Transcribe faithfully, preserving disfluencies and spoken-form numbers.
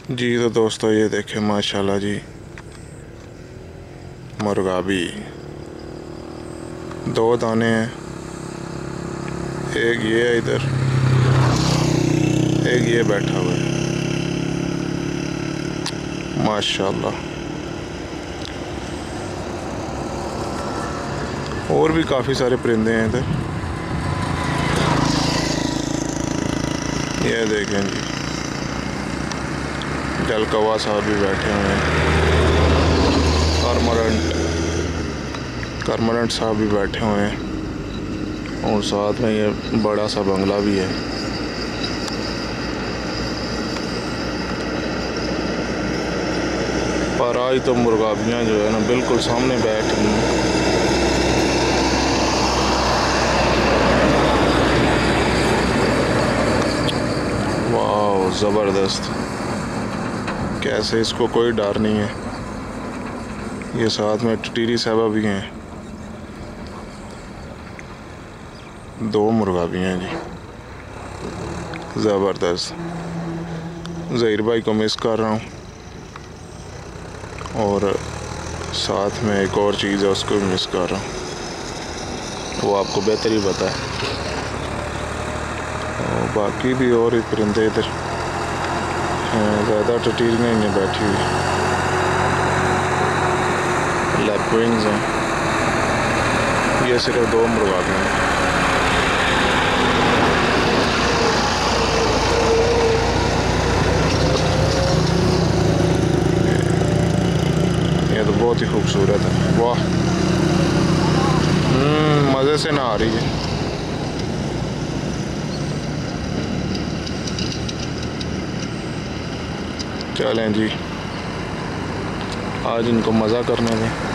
जी तो दोस्तों ये देखें माशाल्लाह जी, मुर्गाबी दो दाने हैं। एक ये है इधर, एक ये बैठा हुआ है माशाल्लाह। और भी काफ़ी सारे परिंदे हैं इधर। ये देखें जी, जलकवा साहब भी बैठे हुए हैं, करमरंट करमरंट साहब भी बैठे हुए हैं, और साथ में ये बड़ा सा बंगला भी है। पर आज तो मुर्गाबियाँ जो है ना बिल्कुल सामने बैठ रही हैं। वाह ज़बरदस्त, कैसे इसको कोई डर नहीं है। ये साथ में टिटरी साहबा भी हैं, दो मुर्गा भी हैं जी, ज़बरदस्त। ज़हीर भाई को मिस कर रहा हूँ, और साथ में एक और चीज़ है उसको भी मिस कर रहा हूँ, वो आपको बेहतर ही पता है। और बाकी भी और ही परिंदे इधर ज़्यादा टिटरी नहीं है बैठी हुई, लैपविंग्स हैं। ये सिर्फ दो मुर्गा हैं। ये तो बहुत ही खूबसूरत है। वाह, मज़े से ना आ रही है। चलें जी, आज इनको मज़ा करने दें।